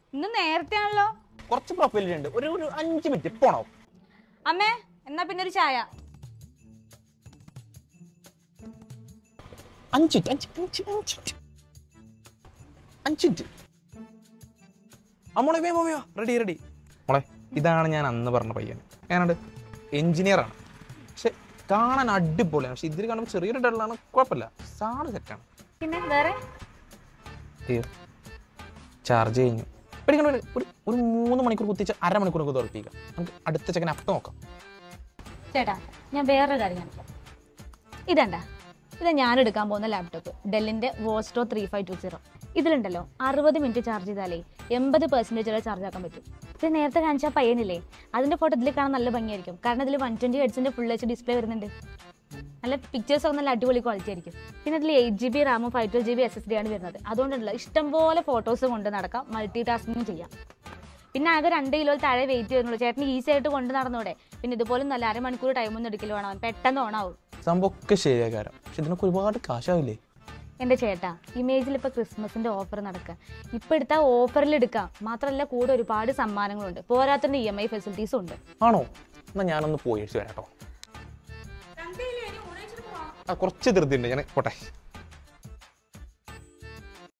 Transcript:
ഇന്ന് നേരത്തെ ആണല്ലോ. കുറച്ച് പ്രൊഫൈൽ ഉണ്ട്, ഒരു 5 മിനിറ്റ് പോണോ? അമ്മേ എന്നാ പിന്നെ ഒരു ചായ. 5 മിനിറ്റ്. അമ്മോളെ വേയോ റെഡി. മോളെ ഇതാണ് ഞാൻ അന്ന് പറഞ്ഞ പയ്യൻ. ഞാനുണ്ട് എഞ്ചിനീയറാണ്, പക്ഷെ കാണാൻ അടിപൊളിയാണ്. പക്ഷെ ഇതിൽ കാണുമ്പോൾ ചെറിയൊരു ഡള്ളാണ്, കുഴപ്പമില്ല, സാറ് സെറ്റാണ്. പിന്നെ വേറെ അയ്യോ ചാർജ് കഴിഞ്ഞു. പേടിക്കണ്ട, ഒരു 3 മണിക്കൂർ കുത്തിച്ച് അരമണിക്കൂറൊക്കെ തുറപ്പിക്കുക. നമുക്ക് അടുത്ത ചെക്കൻ അപ്പം നോക്കാം. ചേട്ടാ ഞാൻ വേറൊരു കാര്യം കാണിക്കാം. ഇതാ ഞാൻ എടുക്കാൻ പോകുന്ന ലാപ്ടോപ്പ് ഡെല്ലിന്റെ വോസ്റ്റോ 3520. ഇതിലുണ്ടല്ലോ 60 മിനിറ്റ് ചാർജ് ചെയ്താലേ 80% ചാർജ് ആക്കാൻ പറ്റും. ഇത് നേരത്തെ കാണിച്ച പയ്യനില്ലേ, അതിന്റെ ഫോട്ടോ ഇതിൽ കാണാൻ നല്ല ഭംഗിയായിരിക്കും. കാരണം ഇതിൽ 120 ഹെർട്സിന്റെ ഫുൾ എച്ച് ഡിസ്പ്ലേ വരുന്നുണ്ട്. നല്ല പിക്ചേഴ്സ് ഒക്കെ നല്ല അടിപൊളി ക്വാളിറ്റി ആയിരിക്കും. പിന്നെ അതിൽ 8GB റാമും 512GB SSD ആണ് വരുന്നത്. അതുകൊണ്ടല്ല ഇഷ്ടംപോലെ ഫോട്ടോസ് കൊണ്ട് നടക്കാം, മൾട്ടി ടാസ്കിങ് ചെയ്യാം. പിന്നെ ആകെ 2 കിലോ താഴെ വെയിറ്റ് വരുന്നുള്ളൂ. ചേട്ടന് ഈസി ആയിട്ട് കൊണ്ട് നടന്നൂടെ? പിന്നെ ഇതുപോലെ നല്ല അരമണിക്കൂർ ടൈമൊന്നും എടുക്കൽ വേണം, പെട്ടെന്ന് ഓണാവും. സംഭവമൊക്കെ ശരിയാകാരം, പക്ഷെ ഇതിനൊക്കെ ഒരുപാട് കാശാവില്ലേ? എൻ്റെ ചേട്ടാ, ഇമേജിൽ ഇപ്പോൾ ക്രിസ്മസിന്റെ ഓഫർ നടക്കുക. ഇപ്പം എടുത്താൽ ഓഫറിൽ എടുക്കാം. മാത്രമല്ല കൂടെ ഒരുപാട് സമ്മാനങ്ങളുണ്ട്, പോരാത്തതിന്റെ EMI ഫെസിലിറ്റീസും ഉണ്ട്. ആണോ? എന്നാ ഞാനൊന്ന് പോയി വരാട്ടോ. കുറച്ച് ധൃതിയുണ്ട്, ഞാൻ പോട്ടെ.